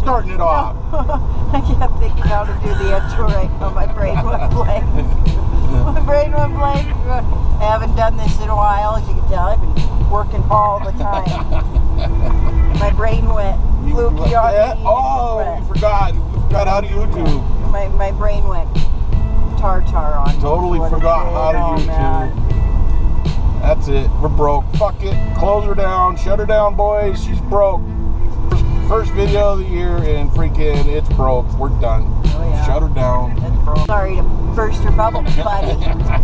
starting it off. I kept thinking how to do the intro right now. My brain went blank. My brain went blank. I haven't done this in a while, as you can tell. I've been working all the time. My brain went fluky on me. Oh, you forgot. You forgot how to YouTube. My brain went tartar on me. Totally forgot how to YouTube. Man. That's it. We're broke. Fuck it. Close her down. Shut her down, boys. She's broke. First video of the year and freaking it's broke. We're done. Oh, yeah. Shut her down. It's broke. Sorry to burst her bubble, buddy.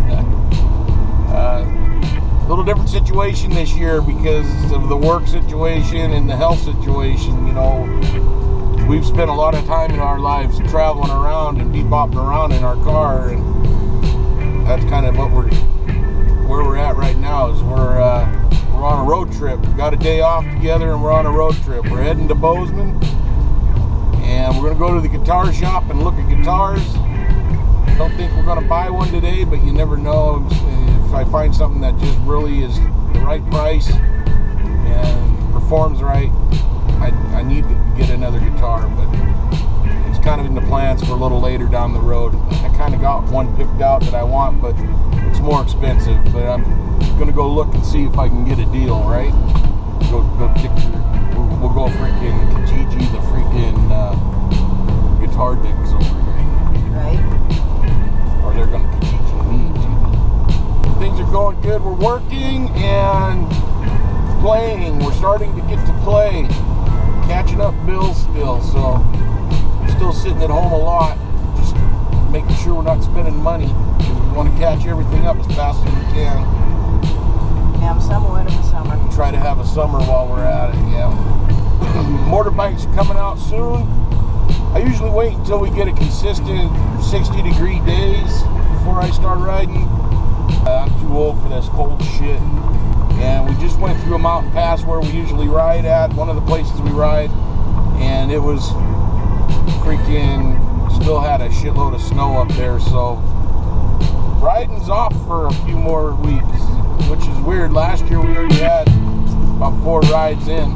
Little different situation this year because of the work situation and the health situation. You know, we've spent a lot of time in our lives traveling around and bebopping around in our car, and that's kind of what where we're at right now. Is we're on a road trip. We got a day off together and we're on a road trip. We're heading to Bozeman and we're gonna go to the guitar shop and look at guitars. Don't think we're gonna buy one today, but you never know. If I find something that just really is the right price and performs right, I need to get another guitar, but it's kind of in the plans for a little later down the road. I kind of got one picked out that I want, but it's more expensive. But I'm gonna go look and see if I can get a deal, right? We'll go freaking Kijiji, the freaking guitar digs over here. Right. Or they're gonna Kijiji me. Things are going good. We're working and playing. We're starting to get to play. Catching up bills still, so I'm still sitting at home a lot, just making sure we're not spending money because we want to catch everything up as fast as we can. Yeah, I'm somewhat of a summer. Try to have a summer while we're at it, yeah. Motorbikes are coming out soon. I usually wait until we get a consistent 60-degree days before I start riding. I'm too old for this cold shit. And we just went through a mountain pass where we usually ride at, one of the places we ride, and it was freaking, still had a shitload of snow up there, so riding's off for a few more weeks, which is weird. Last year we already had about 4 rides in.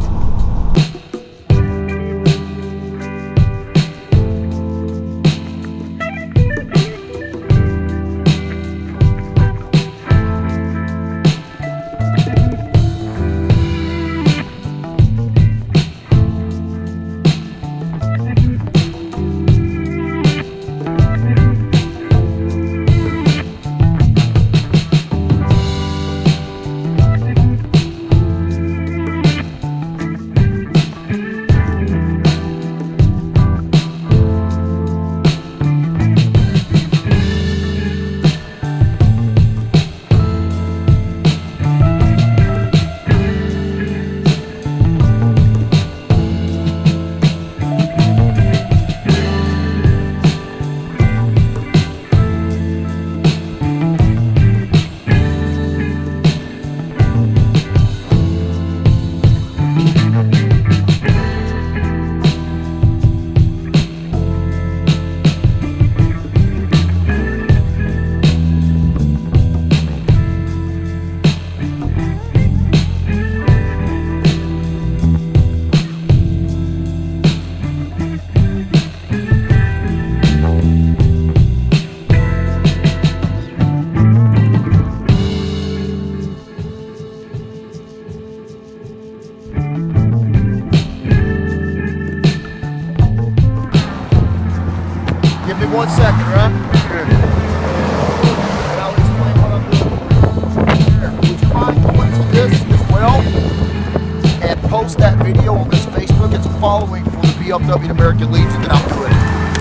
Give me 1 second, right? Good. And I'll explain what I'm doing. Would you mind going to this as well and post that video on this Facebook? It's a following for the VFW American Legion that I'm doing.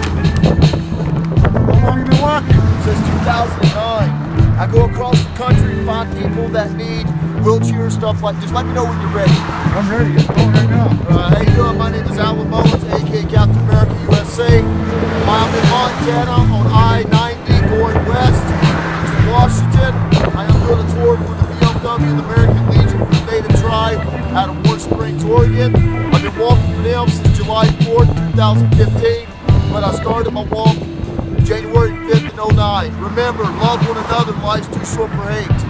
How long have you been walking? Since 2009. I go across the country and find people that need wheelchair stuff like this. Let me know when you're ready. I'm ready. It's going right now. How you doing? My name is Alan Mullins, aka Captain America USA. I'm in Montana on I-90 going west to Washington. I am doing a tour for the VFW and the American Legion for the Native Tribe out of Warm Springs, Oregon. I've been walking for them since July 4th, 2015, but I started my walk January 5th in 09. Remember, love one another, life's too short for hate.